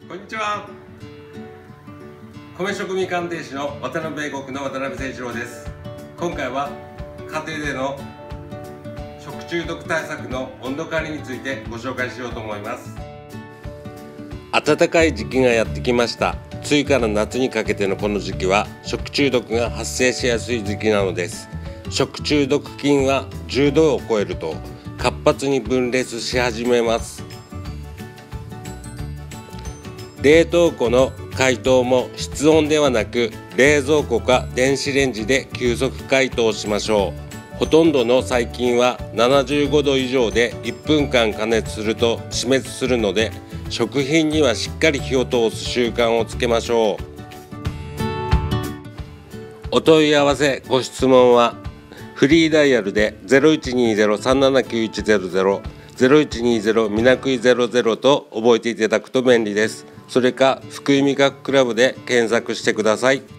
こんにちは。米食味鑑定士の渡辺米国の渡辺誠一郎です。今回は家庭での食中毒対策の温度管理についてご紹介しようと思います。暖かい時期がやってきました。梅雨から夏にかけてのこの時期は食中毒が発生しやすい時期なのです。食中毒菌は10度を超えると活発に分裂し始めます。冷凍庫の解凍も室温ではなく冷蔵庫か電子レンジで急速解凍しましょう。ほとんどの細菌は75度以上で1分間加熱すると死滅するので、食品にはしっかり火を通す習慣をつけましょう。お問い合わせご質問はフリーダイヤルで 0120-379-100 0120 みなくい00と覚えていただくと便利です。それか福井味覚クラブで検索してください。